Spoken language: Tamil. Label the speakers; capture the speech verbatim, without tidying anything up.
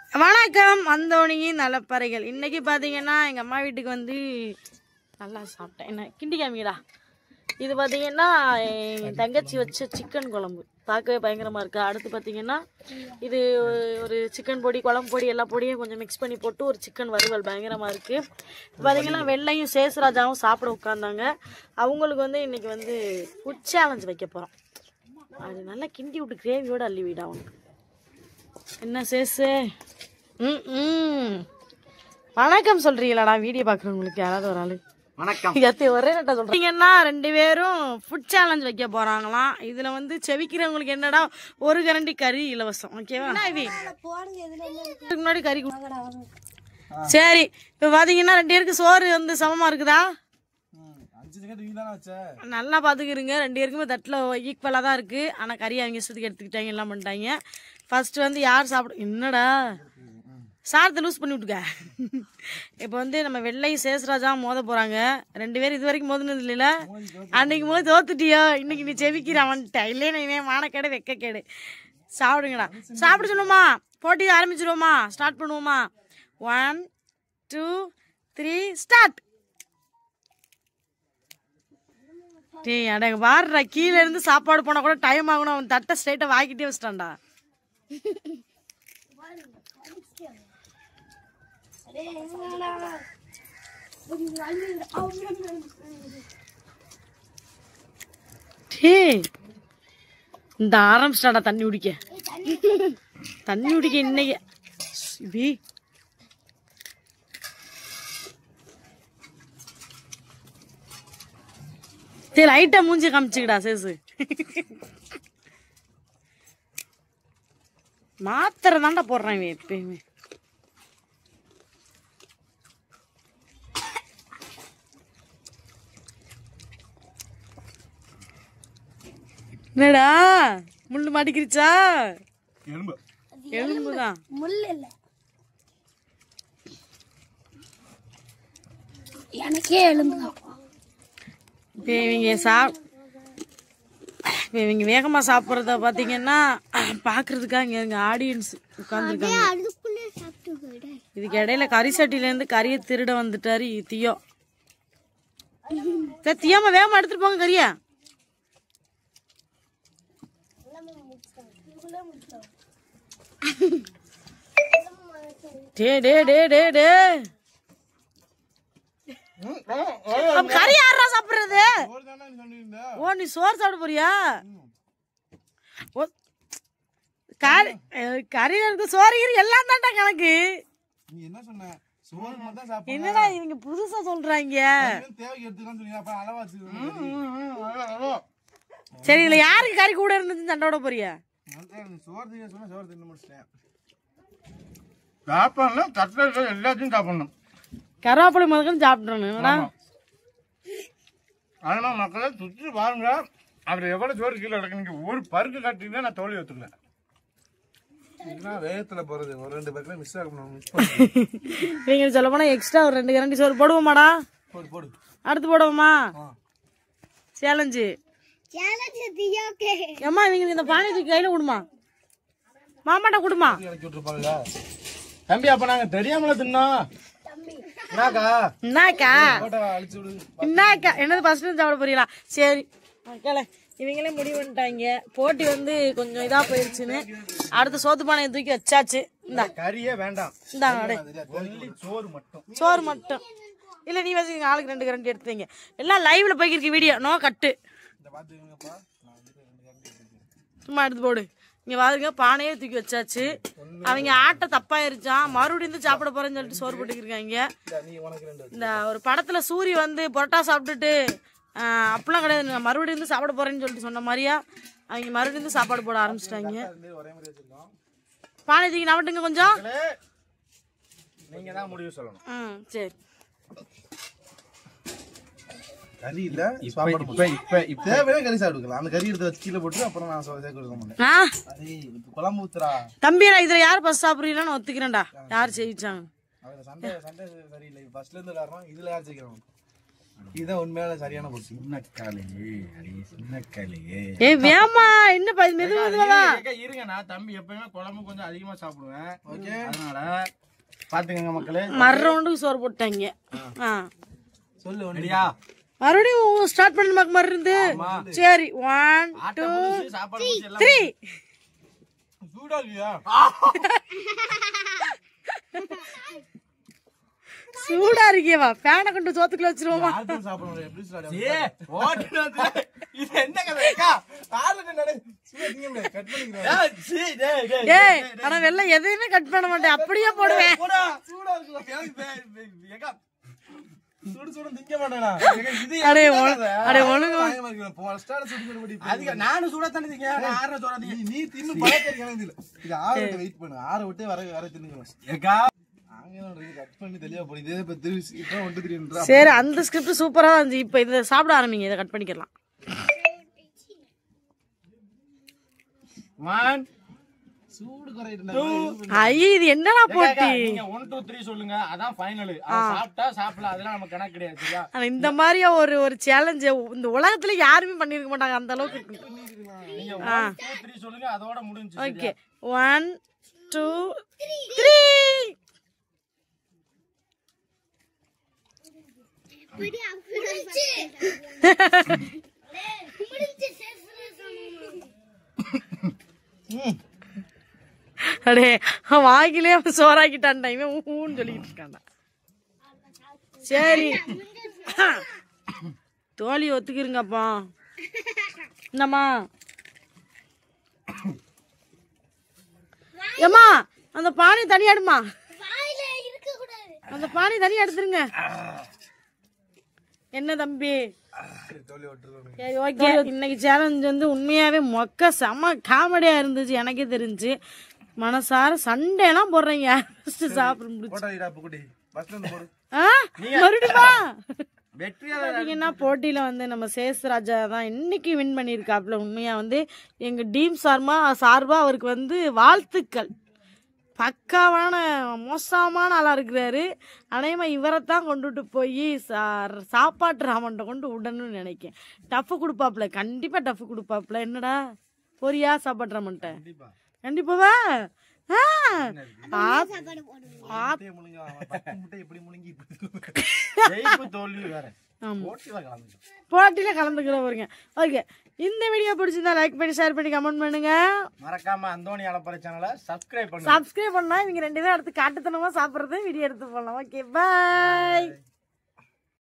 Speaker 1: வணக்கம் அந்தோணியின் நலப்பறைகள். இன்னைக்கு பார்த்தீங்கன்னா எங்கள் அம்மா வீட்டுக்கு வந்து நல்லா சாப்பிட்டேன். என்ன கிண்டி காமிக்கடா. இது பார்த்தீங்கன்னா என் தங்கச்சி வச்ச சிக்கன் குழம்பு பார்க்கவே பயங்கரமாக இருக்குது. அடுத்து பார்த்தீங்கன்னா இது ஒரு சிக்கன் பொடி, குழம்பு பொடி, எல்லா பொடியும் கொஞ்சம் மிக்ஸ் பண்ணி போட்டு ஒரு சிக்கன் வறுவல் பயங்கரமாக இருக்குது. பார்த்தீங்கன்னா வெள்ளையும் சேசுராஜாவும் சாப்பிட உட்காந்தாங்க. அவங்களுக்கு வந்து இன்றைக்கி வந்து ஃபுட் சேலஞ்ச் வைக்க போகிறோம். அது நல்லா கிண்டி விட்டு கிரேவியோடு அள்ளி விடா அவனுக்கு. என்ன சேசு? ம் ம் வணக்கம் சொல்கிறீங்களாடா வீடியோ பார்க்குறவங்களுக்கு யாராவது ஒரு ஆள்
Speaker 2: வணக்கம்.
Speaker 1: எத்தி ஒரே நட்டா சொல்கிறீங்கன்னா ரெண்டு பேரும் ஃபுட் சேலஞ்ச் வைக்க போகிறாங்களாம். இதில் வந்து செவிக்கிறவங்களுக்கு என்னடா ஒரு கரண்டி கறி இலவசம். ஓகேவா? இதுக்கு முன்னாடி கறி சரி. இப்போ பார்த்தீங்கன்னா ரெண்டு பேருக்கு சோறு வந்து சமமாக இருக்குதா? நல்லா பார்த்துக்கிறீங்க. ரெண்டு பேருக்குமே தட்டில் ஈக்குவலாக தான் இருக்குது. ஆனால் கறி அவங்க இஷ்டத்துக்கு எடுத்துக்கிட்டாங்க, எல்லாம் பண்ணிட்டாங்க. ஃபர்ஸ்ட் வந்து யார் சாப்பிட என்னடா சாரத்தை லூஸ் பண்ணி விட்டுக்க. இப்போ வந்து நம்ம வெள்ளை சேசுராஜா மோத போகிறாங்க. ரெண்டு பேரும் இது வரைக்கும் மோதினது இல்லைல்ல. அன்னைக்கு மோதி தோத்துட்டியோ, இன்னைக்கு நீ செவிக்கிற வந்துட்ட. இல்லைன்னு இவன் மானக்கேடு வெக்கக்கேடு. சாப்பிடுங்கடா. சாப்பிட சொல்லுவோமா? போட்டி ஆரம்பிச்சிருவோமா? ஸ்டார்ட் பண்ணுவோமா? One two three start. டேய் அடங்க பாடுறா, கீழே இருந்து சாப்பாடு போனால் கூட டைம் ஆகணும். அவன் தட்டை ஸ்ட்ரைட்டாக வாங்கிட்டே வச்சிட்டான்டா. இந்த ஆரம்பிச்சிட்டாடா தண்ணி குடிக்க. தண்ணி குடிக்க இன்னைக்கு சரி லைட்டா மூஞ்சி காமிச்சுக்கடா சேசு. மாத்திரை தாண்டா போடுறான் இவன் எப்பயுமே. என்னடா முள்ளு மாட்டிக்கிருச்சா?
Speaker 2: எலும்பு
Speaker 1: எலும்புதான்,
Speaker 3: முள்ளு இல்ல. எனக்கே எலும்புதான்.
Speaker 1: இப்போ இவங்க சாப் இப்போ இவங்க வேகமாக சாப்பிட்றத பார்த்தீங்கன்னா பார்க்குறதுக்காக இங்கே இங்கே ஆடியன்ஸ் உட்காந்துருக்காங்க. இதுக்கு இடையில கறி சட்டிலேருந்து கறியை திருட வந்துட்டாரு தியோ. சரி தியோமா வேகமாக எடுத்துட்டு போங்க கறியா. டே டே டே டே டே கறி யாரா சாப்பிடுறது? ஓ நீ சோறு சாப்பிட போறியா? கறி கறி இருக்கு, சோறு கறி எல்லாம் தான்டா கணக்கு. என்னடா இவங்க புதுசா சொல்றாங்க? சரி இதுல யாருக்கு கறி கூட இருந்துச்சு சண்டோட போறியா?
Speaker 2: எல்லாத்தையும் சாப்பிடணும்.
Speaker 1: கருவேப்பிலை முதல்ல சாப்பிட்றேன்டா.
Speaker 2: அதனால மக்களை சுற்றி பாருங்க. அதுல எவ்வளவு சோறு கீழே கிடக்கு. நீங்க ஒரு பருக்கு கட்டிங்கன்னா நான் தோல்வி ஒத்துக்கல. வேகத்துல போறது ஒரு ரெண்டு பேருக்கு மிஸ் ஆகணும்.
Speaker 1: நீங்க சொல்ல போனா எக்ஸ்ட்ரா ஒரு ரெண்டு கரண்டி சோறு போடுவோமாடா?
Speaker 2: போடு போடு.
Speaker 1: அடுத்து போடுவோமா? சேலஞ்சு ஏமா இவங்க இந்த பானை தூக்கி கையில விடுமா? மாமாட்ட கொடுமா.
Speaker 2: தம்பி அப்ப நாங்க தெரியாமல தின்னோம். என்னக்கா
Speaker 1: என்னக்கா என்னக்கா என்னது ஃபர்ஸ்ட் சாப்பிட போறீங்களா? சரி மக்களே இவங்களே முடிவு பண்ணிட்டாங்க. போட்டி வந்து கொஞ்சம் இதா போயிருச்சுன்னு அடுத்த சோத்து பானையை தூக்கி வச்சாச்சு. இந்த
Speaker 2: கறியே வேண்டாம்,
Speaker 1: இந்தாங்க
Speaker 2: சோறு மட்டும்.
Speaker 1: சோறு மட்டும் இல்ல நீ வச்சுக்கோங்க. ஆளுக்கு ரெண்டு கரண்டி எடுத்துங்க. எல்லாம் லைவ்ல போய்க்கிருக்கு வீடியோ. நோ கட்டு. சும்மா எடுத்து போடு. இங்க பாருங்க பானையே தூக்கி வச்சாச்சு. அவங்க ஆட்டை தப்பாயிருச்சான். மறுபடியும் இருந்து சாப்பிட போறேன்னு சொல்லிட்டு சோறு போட்டுக்கிருக்காங்க. இந்த ஒரு படத்துல சூரிய வந்து பொரோட்டா சாப்பிட்டுட்டு அப்பெல்லாம் கிடையாது, மறுபடியும் இருந்து சாப்பிட போறேன்னு சொல்லிட்டு சொன்ன மாதிரியா அவங்க மறுபடியும் இருந்து சாப்பாடு போட ஆரம்பிச்சிட்டாங்க. பானை தூக்கி நவட்டுங்க கொஞ்சம்.
Speaker 2: நீங்க தான் முடிவு சொல்லணும்.
Speaker 1: ம் சரி.
Speaker 2: கறி இல்ல சாப்பாடு இப்ப இப்ப இப்ப தேவையான கறி சாப்பிடுக்கலாம். அந்த கறி எடுத்து வச்சு கீழே போட்டு அப்புறம் நான் சேர்க்க கொடுக்க மாட்டேன். குழம்பு ஊத்துறா
Speaker 1: தம்பியா இதுல யார் ஃபர்ஸ்ட் சாப்பிடுறீங்கன்னு ஒத்துக்கிறேன்டா. யார் செய்யிச்சாங்க?
Speaker 2: சண்டை சண்டை சரியில்லை. ஃபர்ஸ்ட்ல இருந்து விளையாடுறோம். இதுல யார் ஜெயிக்கிறாங்க? இதான் உண்மையால சரியான பொசி.
Speaker 4: சின்ன காலே அடி சின்ன காலே.
Speaker 1: ஏய் வேமா என்ன ப மெது மெதுவா
Speaker 4: இருங்க. நான் தம்பி எப்பவுமே குழம்பு கொஞ்சம் அதிகமா சாப்பிடுவேன். ஓகே, அதனால பாத்துக்கங்க மக்களே.
Speaker 1: மர ரவுண்டுக்கு சோறு போட்டாங்க. ஆ
Speaker 2: சொல்லு
Speaker 4: ரெடியா?
Speaker 1: மறுபடியும் ஸ்டார்ட் பண்ண மாதிரி இருந்து. சரி ஒன் டூ
Speaker 4: சாப்பாடு
Speaker 1: த்ரீ.
Speaker 4: சூடா இல்லையா?
Speaker 1: சூடா இருக்கேவா? ஃபேனை கொண்டு சோத்துக்குள்ள வச்சிருவோமா?
Speaker 2: ஆட்டம் சாப்பிடுறோம் எப்படி சார்?
Speaker 4: ஏ ஓடுறது இது என்ன கதைக்கா? ஆளுங்க நட
Speaker 2: சூடா கட் பண்ணிக்கிறேன்.
Speaker 4: ஏய் சீ டேய் டேய்
Speaker 1: டேய் انا வெல்ல எதையுமே கட் பண்ண மாட்டேன், அப்படியே போடுவேன்.
Speaker 4: போடா. சூடா இருக்குல ஏகா சுடு சுடு திங்க மாட்டேனா? இது
Speaker 1: அடே அடே ஒழுங்கு
Speaker 2: பயமா இருக்கு. போஸ்டால சுடு சுடு
Speaker 4: அதிக நானும் சூடா தண்ணி திங்க. நான் ஆறற சூடா திங்க.
Speaker 2: நீ தின்னு பழக்கம் எனக்கு இல்ல. இது ஆறட்ட வெயிட் பண்ணு. ஆற விட்டே வர வர தின்னுங்க.
Speaker 4: ஏகா
Speaker 2: ஆங்கேனோட இது கட் பண்ணி தெளிவா போடு. இதே இப்ப திருப்பி இப்போ ஒன்று திரின்றா.
Speaker 1: சரி அந்த ஸ்கிரிப்ட் சூப்பரா இருந்துச்சு. இப்போ இத சாப்பிட ஆரம்பிங்க, இத கட் பண்ணிக்கலாம்.
Speaker 4: ஒன்
Speaker 2: சூடு குறையிட்டா.
Speaker 1: ஐய இது என்னடா போட்டி?
Speaker 4: நீங்க ஒன் டூ த்ரீ சொல்லுங்க, அதான் ஃபைனல். அத சாப்பிட்டா சாப்பிடலாம், அதெல்லாம் நம்ம கணக்கு கிடையாது. சரியா?
Speaker 1: ஆனா இந்த மாதிரி ஒரு ஒரு சேலஞ்ச் இந்த உலகத்துல யாருமே பண்ணிருக்க மாட்டாங்க, அந்த அளவுக்கு இருக்கு.
Speaker 4: நீங்க ஒன் டூ த்ரீ சொல்லுங்க, அதோட முடிஞ்சு.
Speaker 1: Okay one two three. அடே வாங்கிலே சோறாக்கிட்டான்டா இவன். ஊன்னு சொல்லிக்கிட்டு இருக்கான்டா. சரி தோழி ஒத்துக்கிருங்கப்பா. என்னம்மா ஏம்மா அந்த பானை தனியா எடுமா. அந்த பானை தனியா எடுத்துருங்க. என்ன தம்பி? சரி ஓகே. இன்னைக்கு சேலஞ்ச் வந்து உண்மையாவே மொக்க செம காமெடியா இருந்துச்சு. எனக்கே தெரிஞ்சு மனசார சண்டைலாம் போடுறீங்க. சாப்பிட முடிச்சு மறுபடியுமா பாத்தீங்கன்னா போட்டியில வந்து நம்ம சேஸ்ராஜா தான் இன்னைக்கு வின் பண்ணியிருக்காப்புல. உண்மையா வந்து எங்க டீம் சார்பா சார்பா அவருக்கு வந்து வாழ்த்துக்கள். பக்காவான மோசமான ஆளா இருக்கிறாரு. அநேகமா இவரைத்தான் கொண்டுட்டு போய் சாப்பாட்டு ராமன்ட்ட கொண்டு விடணும்னு நினைக்கேன். டஃப் கொடுப்பாப்புல, கண்டிப்பா டஃப் கொடுப்பாப்புல. என்னடா போறியா சாப்பாட்டு ராமன்ட்ட? கண்டிப்பாவா? போட்டியில கலந்துக்கிற பாருங்க. ஓகே, இந்த வீடியோ பிடிச்சிருந்தா லைக் பண்ணி ஷேர் பண்ணி கமெண்ட் பண்ணுங்க.
Speaker 4: மறக்காம அந்தோணி அலப்பறை சேனலை சப்ஸ்கிரைப் பண்ணுங்க.
Speaker 1: சப்ஸ்கிரைப் பண்ணா இவங்க ரெண்டு பேரும் அடுத்து காட்டுத்தனமா சாப்பிடுறது வீடியோ எடுத்து போடலாம். ஓகே பாய்.